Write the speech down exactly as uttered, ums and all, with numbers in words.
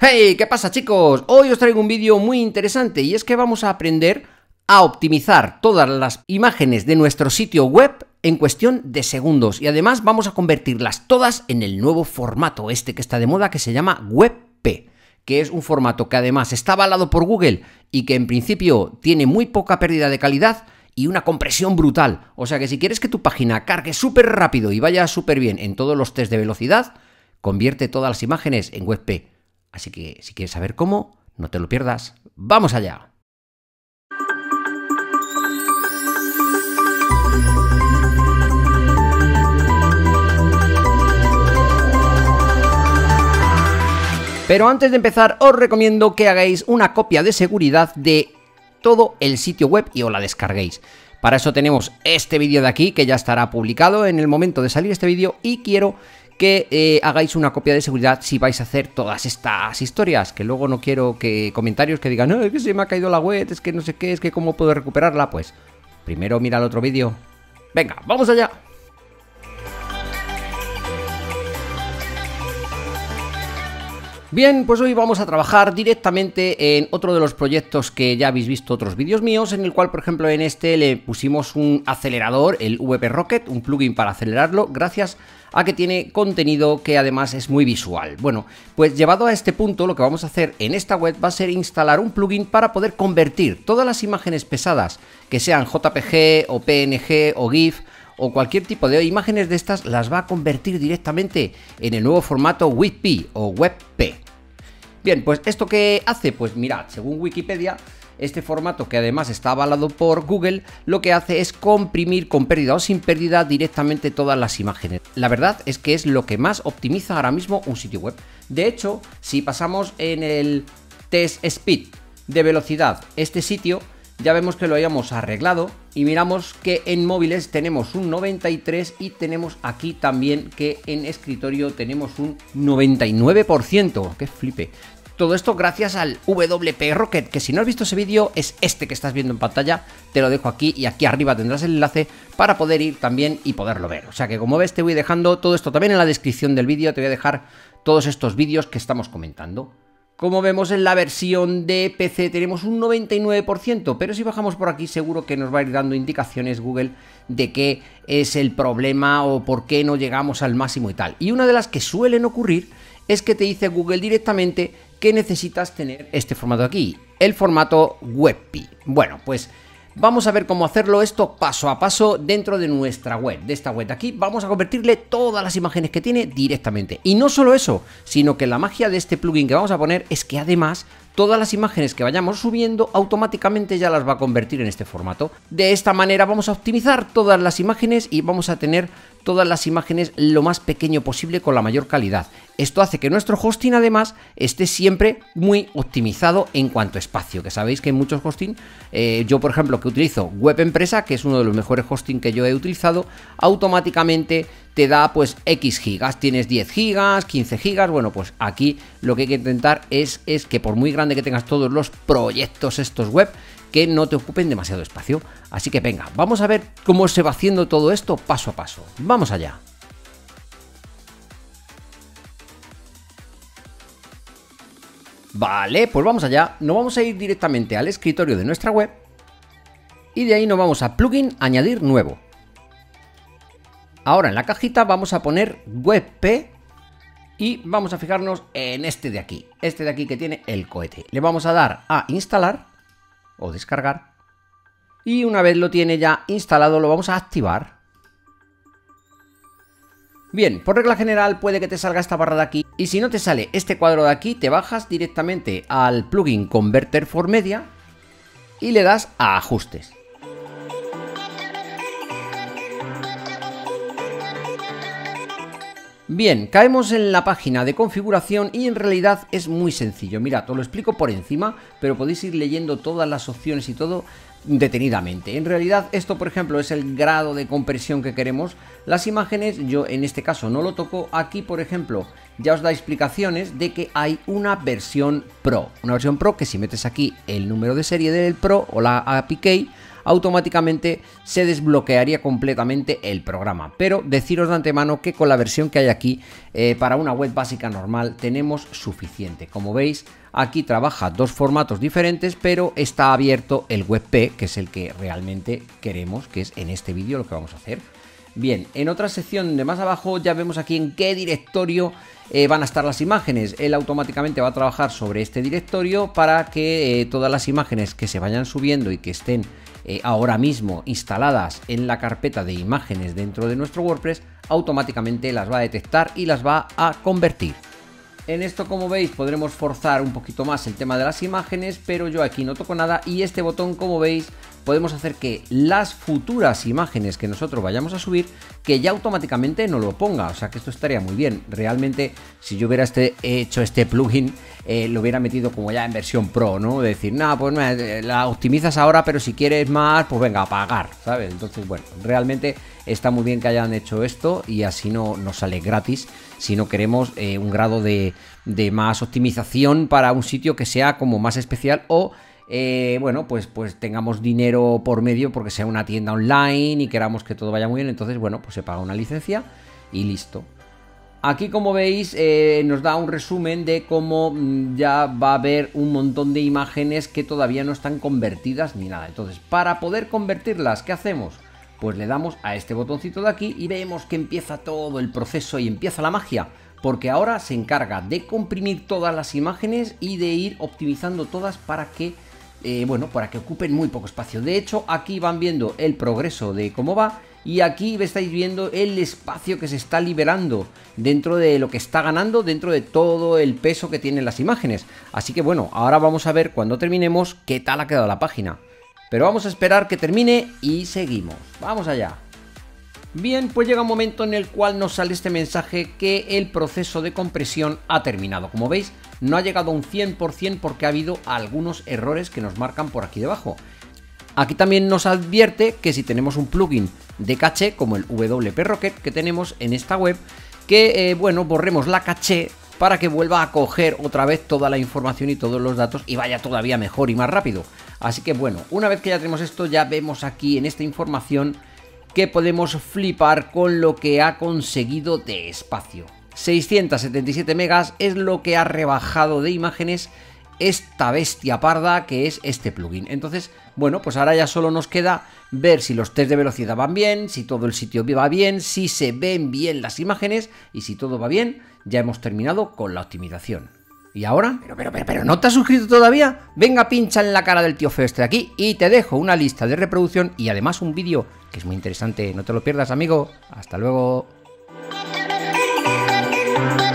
Hey, ¿qué pasa, chicos? Hoy os traigo un vídeo muy interesante y es que vamos a aprender a optimizar todas las imágenes de nuestro sitio web en cuestión de segundos y además vamos a convertirlas todas en el nuevo formato este que está de moda que se llama WebP, que es un formato que además está avalado por Google y que en principio tiene muy poca pérdida de calidad y una compresión brutal. O sea que si quieres que tu página cargue súper rápido y vaya súper bien en todos los test de velocidad, convierte todas las imágenes en WebP. Así que si quieres saber cómo, no te lo pierdas. ¡Vamos allá! Pero antes de empezar, os recomiendo que hagáis una copia de seguridad de todo el sitio web y os la descarguéis. Para eso tenemos este vídeo de aquí, que ya estará publicado en el momento de salir este vídeo, y quiero que eh, hagáis una copia de seguridad si vais a hacer todas estas historias, que luego no quiero que comentarios que digan, no, es que se me ha caído la web, es que no sé qué, es que cómo puedo recuperarla. Pues primero mira el otro vídeo. Venga, vamos allá. Bien, pues hoy vamos a trabajar directamente en otro de los proyectos que ya habéis visto otros vídeos míos, en el cual, por ejemplo, en este le pusimos un acelerador, el V P Rocket, un plugin para acelerarlo, gracias a que tiene contenido que además es muy visual. Bueno, pues llevado a este punto, lo que vamos a hacer en esta web va a ser instalar un plugin para poder convertir todas las imágenes pesadas, que sean J P G o P N G o GIF, o cualquier tipo de imágenes de estas, las va a convertir directamente en el nuevo formato WebP o WebP. Bien, pues ¿esto qué hace? Pues mirad, según Wikipedia, este formato, que además está avalado por Google, lo que hace es comprimir con pérdida o sin pérdida directamente todas las imágenes. La verdad es que es lo que más optimiza ahora mismo un sitio web. De hecho, si pasamos en el test speed de velocidad este sitio, ya vemos que lo hayamos arreglado y miramos que en móviles tenemos un noventa y tres y tenemos aquí también que en escritorio tenemos un noventa y nueve por ciento. ¡Qué flipe! Todo esto gracias al W P Rocket, que si no has visto ese vídeo es este que estás viendo en pantalla, te lo dejo aquí y aquí arriba tendrás el enlace para poder ir también y poderlo ver. O sea que como ves te voy dejando todo esto también en la descripción del vídeo, te voy a dejar todos estos vídeos que estamos comentando. Como vemos en la versión de P C tenemos un noventa y nueve por ciento, pero si bajamos por aquí seguro que nos va a ir dando indicaciones Google de qué es el problema o por qué no llegamos al máximo y tal. Y una de las que suelen ocurrir es que te dice Google directamente que necesitas tener este formato aquí, el formato WebP. Bueno, pues vamos a ver cómo hacerlo esto paso a paso dentro de nuestra web, de esta web de aquí. Vamos a convertirle todas las imágenes que tiene directamente. Y no solo eso, sino que la magia de este plugin que vamos a poner es que además todas las imágenes que vayamos subiendo automáticamente ya las va a convertir en este formato. De esta manera vamos a optimizar todas las imágenes y vamos a tener todas las imágenes lo más pequeño posible con la mayor calidad. Esto hace que nuestro hosting además esté siempre muy optimizado en cuanto a espacio, que sabéis que en muchos hosting, eh, yo por ejemplo que utilizo Web Empresa, que es uno de los mejores hosting que yo he utilizado, automáticamente te da pues X gigas, tienes diez gigas, quince gigas, bueno pues aquí lo que hay que intentar es, es que por muy grande que tengas todos los proyectos estos web, que no te ocupen demasiado espacio. Así que venga, vamos a ver cómo se va haciendo todo esto paso a paso. Vamos allá. Vale, pues vamos allá. Nos vamos a ir directamente al escritorio de nuestra web y de ahí nos vamos a plugin, añadir nuevo. Ahora en la cajita vamos a poner WebP y vamos a fijarnos en este de aquí, este de aquí que tiene el cohete. Le vamos a dar a instalar o descargar y una vez lo tiene ya instalado lo vamos a activar. Bien, por regla general puede que te salga esta barra de aquí y si no te sale este cuadro de aquí te bajas directamente al plugin Converter for Media y le das a ajustes. Bien, caemos en la página de configuración y en realidad es muy sencillo. Mirad, os lo explico por encima, pero podéis ir leyendo todas las opciones y todo detenidamente. En realidad esto, por ejemplo, es el grado de compresión que queremos. Las imágenes, yo en este caso no lo toco. Aquí, por ejemplo, ya os da explicaciones de que hay una versión Pro. Una versión Pro que si metes aquí el número de serie del Pro o la A P I Key, automáticamente se desbloquearía completamente el programa. Pero deciros de antemano que con la versión que hay aquí, eh, para una web básica normal tenemos suficiente. Como veis, aquí trabaja dos formatos diferentes, pero está abierto el WebP, que es el que realmente queremos, que es en este vídeo lo que vamos a hacer. Bien, en otra sección de más abajo ya vemos aquí en qué directorio eh, van a estar las imágenes. Él automáticamente va a trabajar sobre este directorio para que eh, todas las imágenes que se vayan subiendo y que estén eh, ahora mismo instaladas en la carpeta de imágenes dentro de nuestro WordPress, automáticamente las va a detectar y las va a convertir. En esto, como veis, podremos forzar un poquito más el tema de las imágenes, pero yo aquí no toco nada y este botón, como veis, podemos hacer que las futuras imágenes que nosotros vayamos a subir, que ya automáticamente no lo ponga. O sea que esto estaría muy bien. Realmente, si yo hubiera este, hecho este plugin, eh, lo hubiera metido como ya en versión pro, ¿no? De decir, nada, pues la optimizas ahora, pero si quieres más, pues venga, a pagar, ¿sabes? Entonces, bueno, realmente está muy bien que hayan hecho esto y así no nos sale gratis si no queremos eh, un grado de, de más optimización para un sitio que sea como más especial o Eh, bueno, pues, pues tengamos dinero por medio porque sea una tienda online y queramos que todo vaya muy bien. Entonces, bueno, pues se paga una licencia y listo. Aquí, como veis, eh, nos da un resumen de cómo ya va a haber un montón de imágenes que todavía no están convertidas ni nada. Entonces, para poder convertirlas, ¿qué hacemos? Pues le damos a este botoncito de aquí y vemos que empieza todo el proceso y empieza la magia. Porque ahora se encarga de comprimir todas las imágenes y de ir optimizando todas para que Eh, bueno, para que ocupen muy poco espacio. De hecho, aquí van viendo el progreso de cómo va y aquí estáis viendo el espacio que se está liberando dentro de lo que está ganando, dentro de todo el peso que tienen las imágenes. Así que bueno, ahora vamos a ver cuando terminemos qué tal ha quedado la página. Pero vamos a esperar que termine y seguimos. Vamos allá. Bien, pues llega un momento en el cual nos sale este mensaje que el proceso de compresión ha terminado. Como veis, no ha llegado a un cien por cien porque ha habido algunos errores que nos marcan por aquí debajo. Aquí también nos advierte que si tenemos un plugin de caché, como el W P Rocket que tenemos en esta web, que eh, bueno, borremos la caché para que vuelva a coger otra vez toda la información y todos los datos y vaya todavía mejor y más rápido. Así que bueno, una vez que ya tenemos esto, ya vemos aquí en esta información que podemos flipar con lo que ha conseguido de espacio. seiscientos setenta y siete megas es lo que ha rebajado de imágenes esta bestia parda que es este plugin. Entonces, bueno, pues ahora ya solo nos queda ver si los test de velocidad van bien, si todo el sitio va bien, si se ven bien las imágenes y si todo va bien, ya hemos terminado con la optimización. ¿Y ahora? Pero, pero, pero, pero, ¿no te has suscrito todavía? Venga, pincha en la cara del tío feo este de aquí y te dejo una lista de reproducción y además un vídeo que es muy interesante. No te lo pierdas, amigo. Hasta luego.